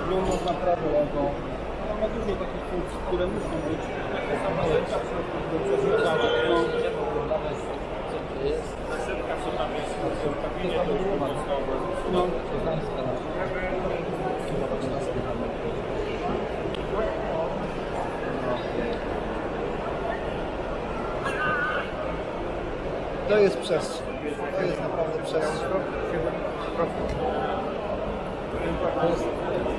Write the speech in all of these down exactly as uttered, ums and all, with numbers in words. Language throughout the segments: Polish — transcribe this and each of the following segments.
Drugą można prawo, lewą. No, ma dużo takich funkcji, które muszą być. Takie sama rzecz, do przeznaczania. Co to jest? Szybka, co tam jest w kabinie, to już mocno. No, To jest przestrzeń. To jest naprawdę przestrzeń. To jest...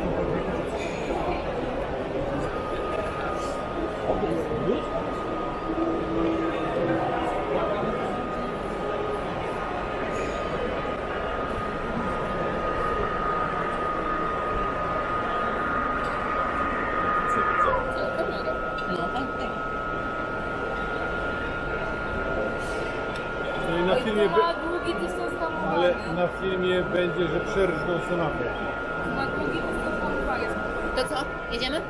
no i na filmie, be... Ma długi dystans hamowania. ale na filmie będzie, że przerżną semafor. Ma długi dystans hamowania. To co? Jedziemy?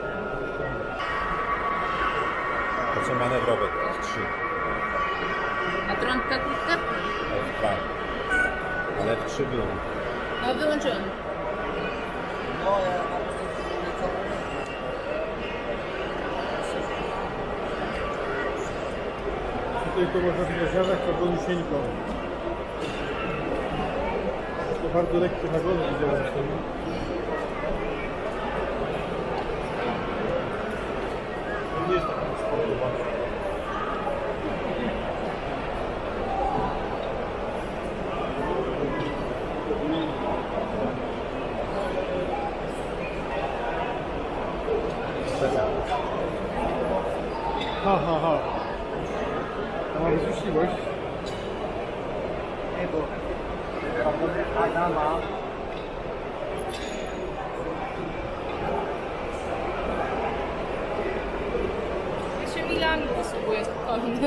To co manewrowe to jest trzy. A trąbka krótka? F dwa. Ale w trzy było. No wyłączyłam. No, ja mam nieco... Tutaj to można tylko zjadać, to gąsieńko. To bardzo lekkie wagony widziałem. To nie jest taka sportowa. Ha, ha, ha. To ma wysusiłość. Nie, bo... Adama... Ja się Milani posługuję spokojnie.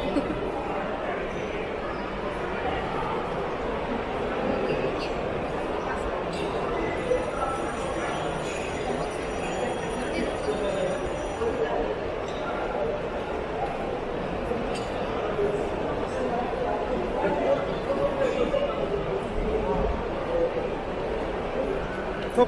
Co?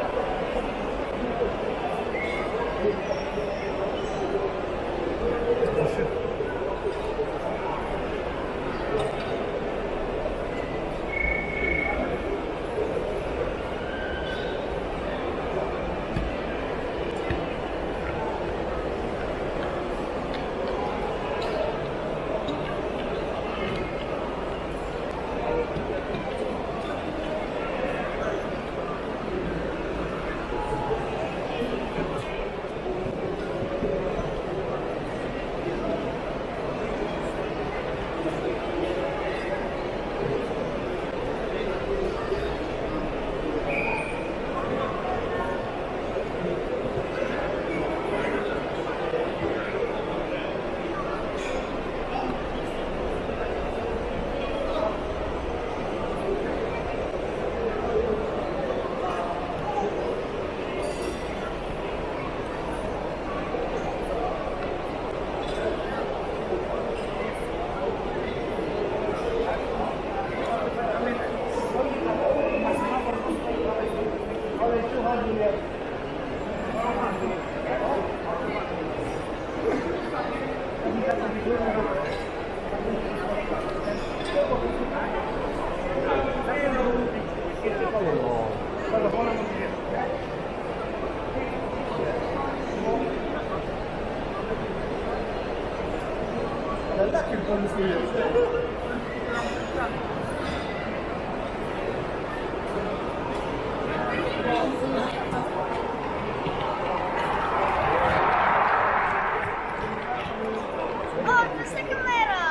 O, to jest ta kamera!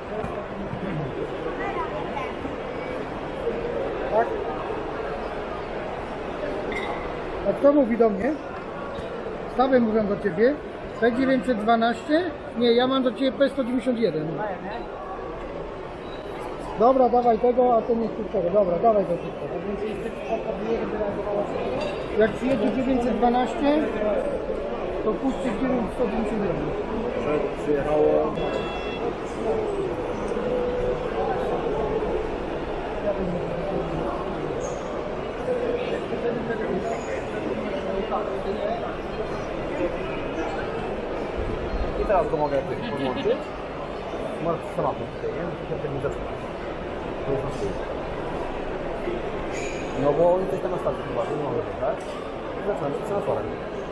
Tak? A kto mówi do mnie? Stawy mówią do ciebie. P dziewięćset dwanaście? Nie, ja mam do ciebie P sto dziewięćdziesiąt jeden. Dobra, dawaj tego, a ten jest tego. Dobra, dawaj tego. Jak przyjedzie dziewięćset dwanaście, to puśćcie kierunek sto dziewięćdziesiąt jeden. Przyjechało. I teraz go mogę podłączyć. Masz tematu tutaj, nie? Muszę się nie zatrzymać. To jest na stół. No bo oni coś tam na stacji chyba, nie mogę, tak? I zaczynam się semaforem.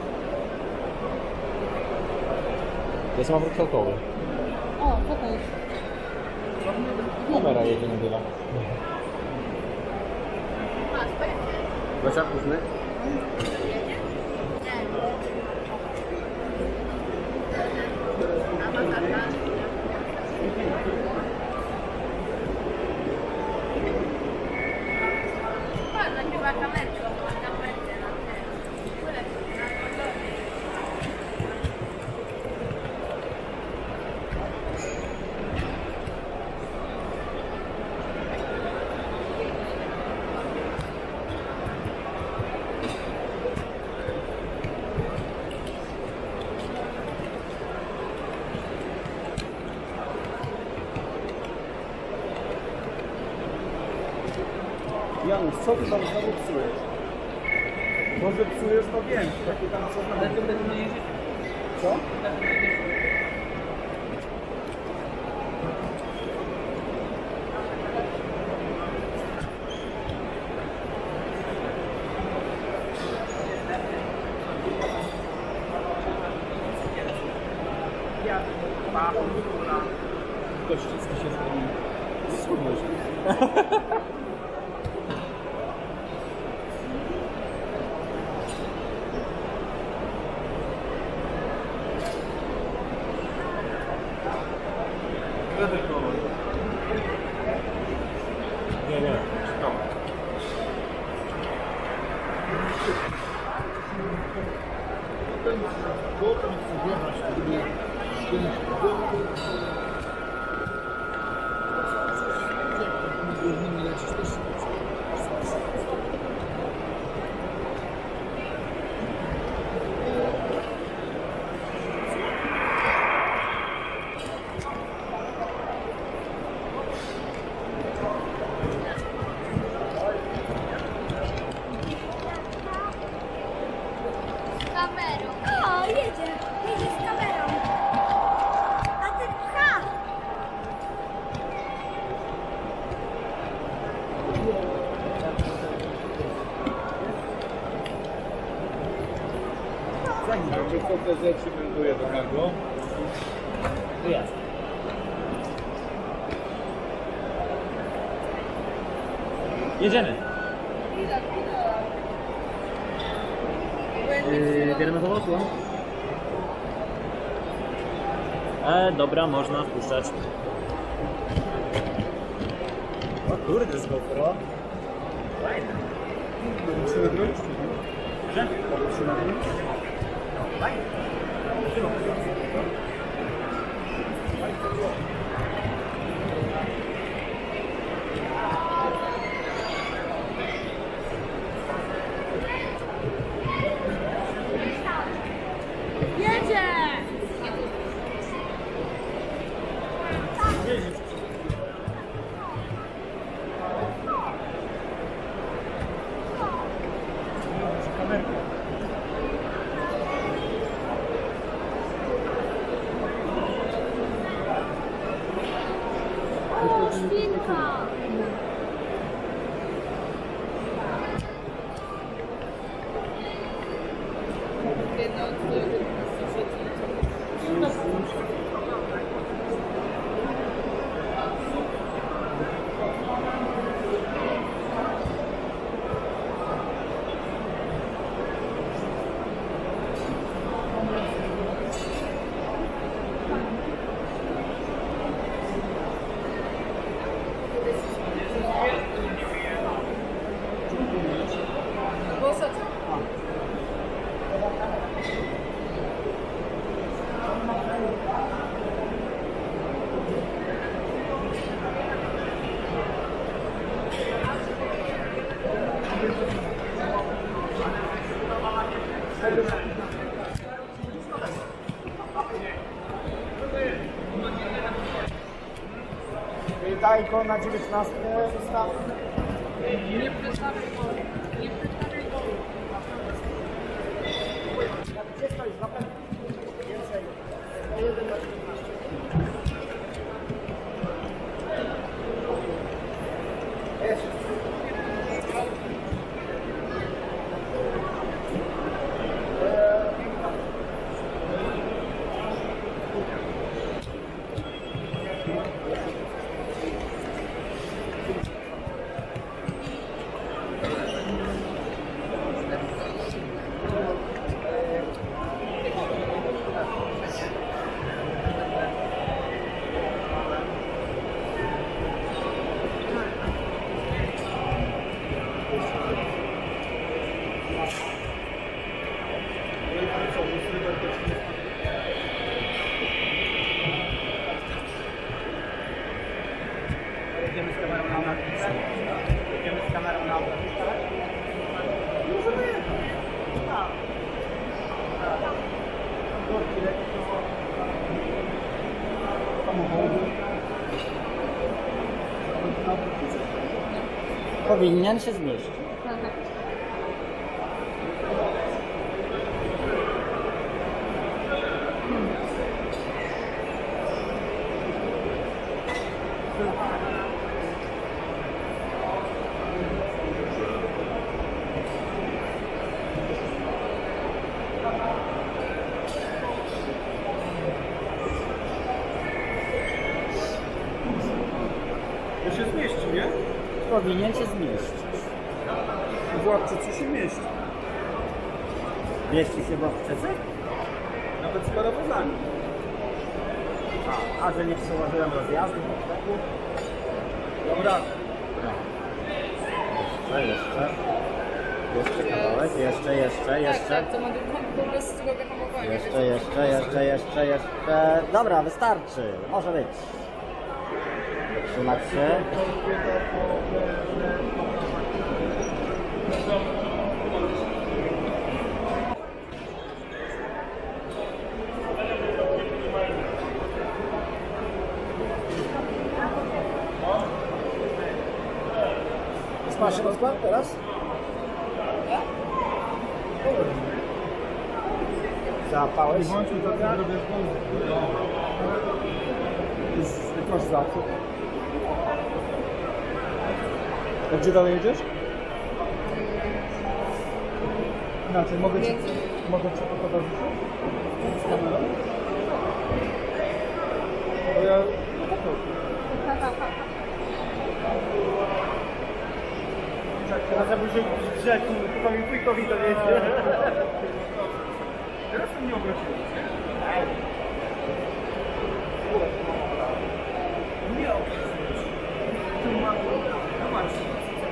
To jest semafor kształtowy. O, pokaż. Kamera jedzie na tyle. Gosia, ósmy. Nagrywa kamerką. Janusz, co ty tam znowu psujesz? Może psujesz, to wiem. Takie tam co znowu. Co? Kościcki się zmienił. Schudłeś. Nie, nie. No. Z kamerą. O, jedzie. Jedzie z kamerą. A ty pcha. Zanim będzie co te rzeczy melduje do niego. Wyjazd. Jedziemy. Yy, bierzemy powolutku. E, dobra, można wpuszczać. O kurde, z GoPro. Fajne. Musimy wrócić. Że? Jedzie. O, świnka. Witajko na dziewiętnastkę ustaw. Nie przestawiaj go. Nie przestawiaj go. Powinien się zmieścić. To się zmieści, nie? Powinien się zmieścić. Władcy, co się mieści? Mieści się w Owczycy? Nawet z parowozami. A, a że nie przełożyłem rozjazdu do tego? Dobra. Jeszcze, jeszcze. Jeszcze kawałek, jeszcze, jeszcze, Tak, jeszcze. tak, to ma po prostu drogę hamowania. Jeszcze, jeszcze, jeszcze, jeszcze, jeszcze. Dobra, wystarczy. Może być. Trzymać się. Masz rozkład teraz? Załapałeś? Włączył to, co zrobię w Masz zakup. A gdzie dalej jedziesz? Inaczej, mogę cię, mogę cię potowarzyszyć? Z kamerą? Bo ja... Teraz ja muszę grzeć, to mi wujkowi to wiecie. Teraz mnie obróciłeś. Nie obróciłeś. Tu ma... No właśnie.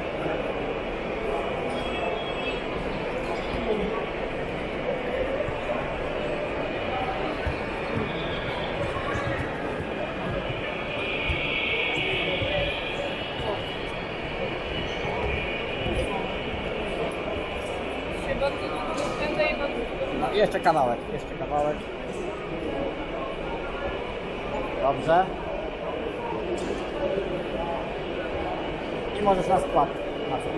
Chyba tu będę i bardzo... No, jeszcze kawałek, jeszcze kawałek. Dobrze. I możesz na skład. Na co?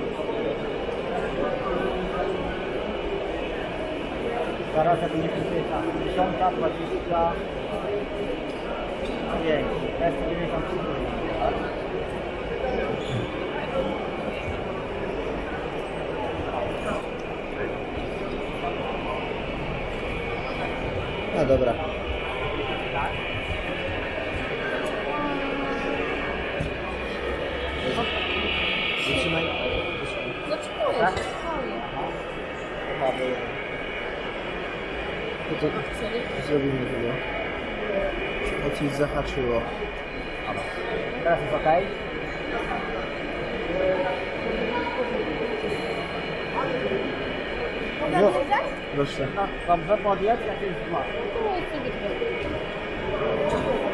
Zaraz jak nie kupię czas. dziesiąta, dwadzieścia pięć. To jest dziewięćdziesiąt trzy. Tak? No dobra. Wytrzymaj. Zatrzymuję Tak? się, spokojnie. To to zrobimy tego. To ci zahaczyło. Teraz jest ok. Mogę wjeżdżać? Proszę. No, dobrze, podjedź, jakieś dwa. No, co by to?